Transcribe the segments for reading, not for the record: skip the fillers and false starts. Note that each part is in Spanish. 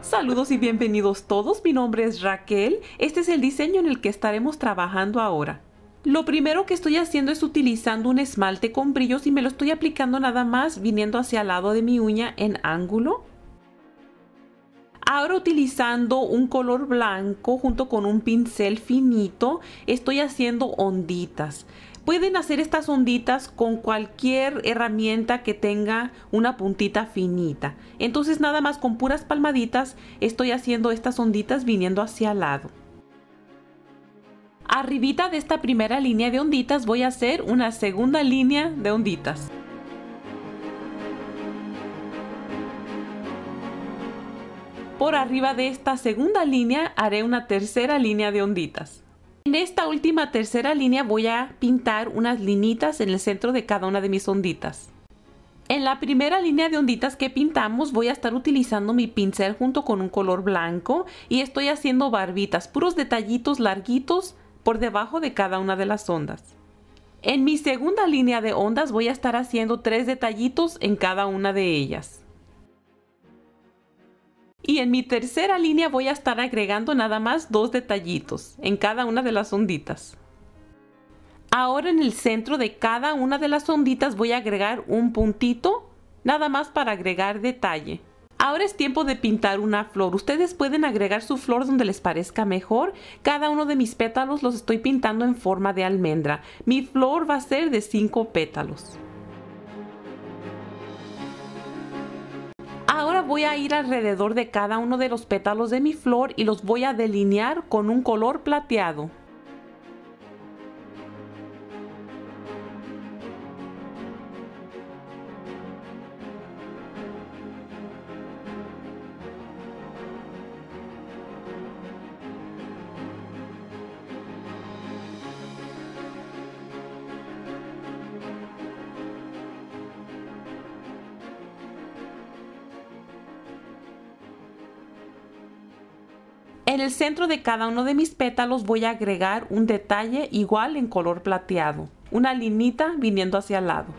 Saludos y bienvenidos todos, mi nombre es Raquel. Este es el diseño en el que estaremos trabajando ahora. Lo primero que estoy haciendo es utilizando un esmalte con brillos y me lo estoy aplicando nada más viniendo hacia el lado de mi uña en ángulo. Ahora utilizando un color blanco junto con un pincel finito, estoy haciendo onditas. Pueden hacer estas onditas con cualquier herramienta que tenga una puntita finita. Entonces nada más con puras palmaditas estoy haciendo estas onditas viniendo hacia el lado. Arribita de esta primera línea de onditas voy a hacer una segunda línea de onditas. Por arriba de esta segunda línea haré una tercera línea de onditas. En esta última tercera línea voy a pintar unas linitas en el centro de cada una de mis onditas. En la primera línea de onditas que pintamos voy a estar utilizando mi pincel junto con un color blanco y estoy haciendo barbitas, puros detallitos larguitos por debajo de cada una de las ondas. En mi segunda línea de ondas voy a estar haciendo 3 detallitos en cada una de ellas. Y en mi tercera línea voy a estar agregando nada más 2 detallitos en cada una de las onditas. Ahora en el centro de cada una de las onditas voy a agregar un puntito, nada más para agregar detalle. Ahora es tiempo de pintar una flor. Ustedes pueden agregar su flor donde les parezca mejor. Cada uno de mis pétalos los estoy pintando en forma de almendra. Mi flor va a ser de 5 pétalos. Ahora voy a ir alrededor de cada uno de los pétalos de mi flor y los voy a delinear con un color plateado. En el centro de cada uno de mis pétalos voy a agregar un detalle igual en color plateado, una linita viniendo hacia el lado.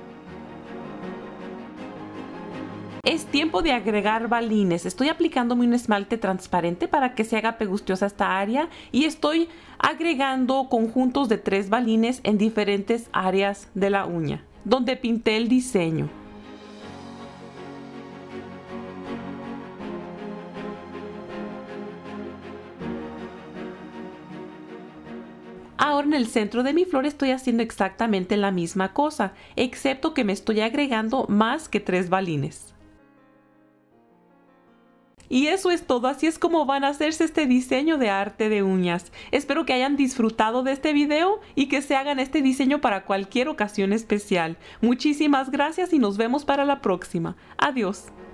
Es tiempo de agregar balines. Estoy aplicándome un esmalte transparente para que se haga pegustiosa esta área y estoy agregando conjuntos de 3 balines en diferentes áreas de la uña, donde pinté el diseño. Ahora en el centro de mi flor estoy haciendo exactamente la misma cosa, excepto que me estoy agregando más que 3 balines. Y eso es todo, así es como van a hacerse este diseño de arte de uñas. Espero que hayan disfrutado de este video y que se hagan este diseño para cualquier ocasión especial. Muchísimas gracias y nos vemos para la próxima. Adiós.